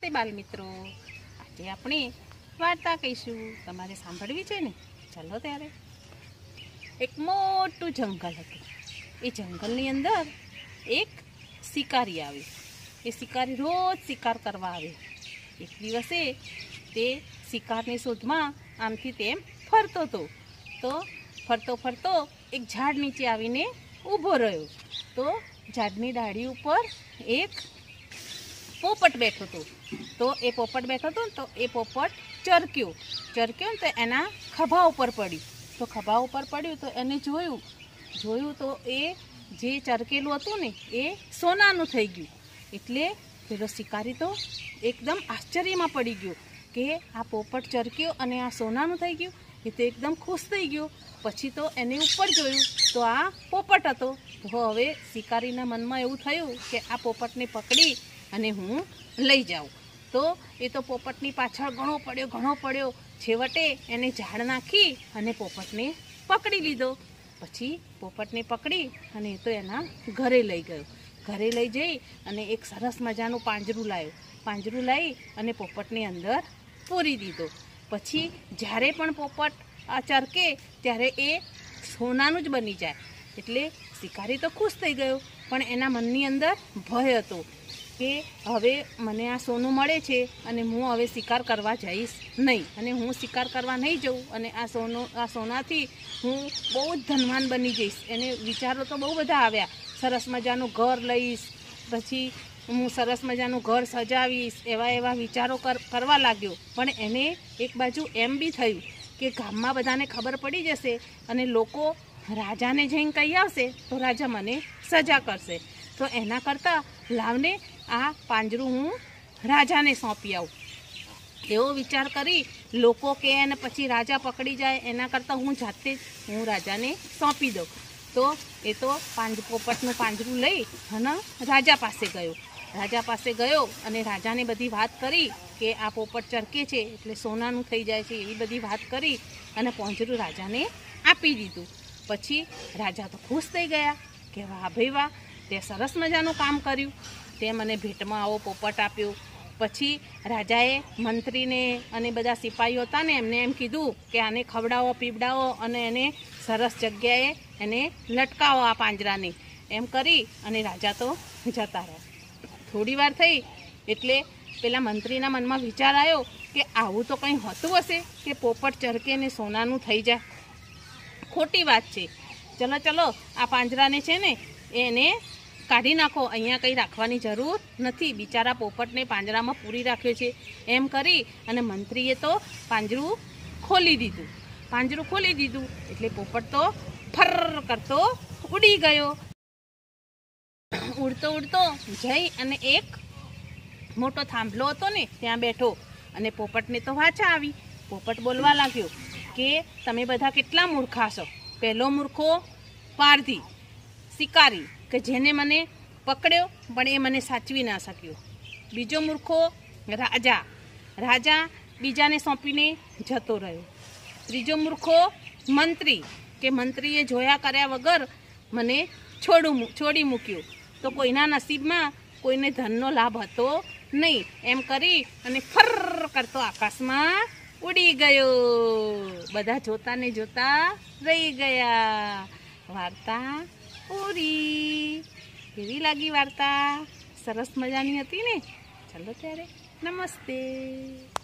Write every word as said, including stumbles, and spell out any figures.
નમસ્તે બાલ મિત્રો, આજે આપણે વાર્તા કહીશું. તમારે સાંભળવી છે ને? ચાલો ત્યારે. એક મોટું જંગલ હતું. એ જંગલની અંદર એક શિકારી આવ્યો. એ શિકારી રોજ શિકાર કરવા આવે. એક દિવસે તે શિકારની શોધમાં આમથી તેમ ફરતો હતો. તો ફરતો ફરતો એક ઝાડ નીચે આવીને ઊભો રહ્યો. તો ઝાડની ડાળી ઉપર એક પોપટ બેઠો હતો. તો એ પોપટ બેઠો હતો તો એ પોપટ ચરક્યો ચરક્યો ને તો એના ખભા ઉપર પડ્યું. તો ખભા ઉપર પડ્યું તો એને જોયું જોયું તો એ જે ચરકેલું હતું ને એ સોનાનું થઈ ગયું. એટલે પેલો શિકારી તો એકદમ આશ્ચર્યમાં પડી ગયો કે આ પોપટ ચરક્યો અને આ સોનાનું થઈ ગયું. એ તો એકદમ ખુશ થઈ ગયો. પછી તો એને ઉપર જોયું તો આ પોપટ હતો. તો હવે શિકારીના મનમાં એવું થયું કે આ પોપટને પકડી અને હું લઈ જાઉં. તો એ તો પોપટની પાછળ ઘણો પડ્યો ઘણો પડ્યો છેવટે એને ઝાડ નાખી અને પોપટને પકડી લીધો. પછી પોપટને પકડી અને એ તો એના ઘરે લઈ ગયો. ઘરે લઈ જઈ અને એક સરસ મજાનું પાંજરું લાવ્યો. પાંજરું લાવી અને પોપટની અંદર પૂરી દીધો. પછી જ્યારે પણ પોપટ આ ચરકે ત્યારે એ સોનાનું જ બની જાય. એટલે શિકારી તો ખુશ થઈ ગયો, પણ એના મનની અંદર ભય હતો કે હવે મને આ સોનું મળે છે અને હું હવે શિકાર કરવા જઈશ નહીં. અને હું શિકાર કરવા નહીં જઉં અને આ સોનું આ સોનાથી હું બહુ જ ધનવાન બની જઈશ. એને વિચારો તો બહુ બધા આવ્યા. સરસ મજાનું ઘર લઈશ, પછી હું સરસ મજાનું ઘર સજાવીશ, એવા એવા વિચારો કર કરવા લાગ્યો. પણ એને એક બાજુ એમ બી થયું કે ગામમાં બધાને ખબર પડી જશે અને લોકો રાજાને જઈને કહી આવશે તો રાજા મને સજા કરશે. તો એના કરતાં લાવને આ પાંજરું હું રાજાને સોંપી આવું. એવો વિચાર કરી લોકો કે અને પછી રાજા પકડી જાય એના કરતાં હું જાતે જ હું રાજાને સોંપી દઉં. તો એ તો પાંજ પોપટનું પાંજરું લઈ અને રાજા પાસે ગયો. રાજા પાસે ગયો અને રાજાને બધી વાત કરી કે આ પોપટ ચરકે છે એટલે સોનાનું થઈ જાય છે એવી બધી વાત કરી અને પાંજરું રાજાને આપી દીધું. પછી રાજા તો ખુશ થઈ ગયા કે વાહ ભાઈ વાહ, તે સરસ મજાનું કામ કર્યું, તે મને ભેટમાં આવો પોપટ આપ્યો. પછી રાજાએ મંત્રીને અને બધા સિપાહીઓ હતા ને એમને એમ કીધું કે આને ખવડાવો પીવડાવો અને એને સરસ જગ્યાએ એને લટકાવો આ પાંજરાને. એમ કરી અને રાજા તો જતા રહ્યા. થોડી વાર થઈ એટલે પેલા મંત્રીના મનમાં વિચાર આવ્યો કે આવું તો કંઈ હોતું હશે કે પોપટ ચરકે ને સોનાનું થઈ જાય. ખોટી વાત છે. ચલો ચલો આ પાંજરાને છે ને એને કાઢી નાખો, અહીંયા કંઈ રાખવાની જરૂર નથી. બિચારા પોપટને પાંજરામાં પૂરી રાખ્યો છે. એમ કરી અને મંત્રીએ તો પાંજરું ખોલી દીધું. પાંજરું ખોલી દીધું એટલે પોપટ તો ફર કરતો ઉડી ગયો. ઉડતો ઉડતો જઈ અને એક મોટો થાંભલો હતો ને ત્યાં બેઠો અને પોપટને તો વાચા આવી. પોપટ બોલવા લાગ્યો કે તમે બધા કેટલા મૂર્ખા છો. પહેલો મૂર્ખો પારધી શિકારી કે જેને મને પકડ્યો પણ એ મને સાચવી ના શક્યો. બીજો મૂર્ખો રાજા રાજા બીજાને સોંપીને જતો રહ્યો. ત્રીજો મૂર્ખો મંત્રી કે મંત્રીએ જોયા કર્યા વગર મને છોડું છોડી મૂક્યો. તો કોઈના નસીબમાં કોઈને ધનનો લાભ હતો નહીં. એમ કરી અને ફર કરતો આકાશમાં ઉડી ગયો. બધા જોતા ને જોતા રહી ગયા. વાર્તા પૂરી. કેવી લાગી વાર્તા? સરસ મજાની હતી ને? ચાલો ત્યારે નમસ્તે.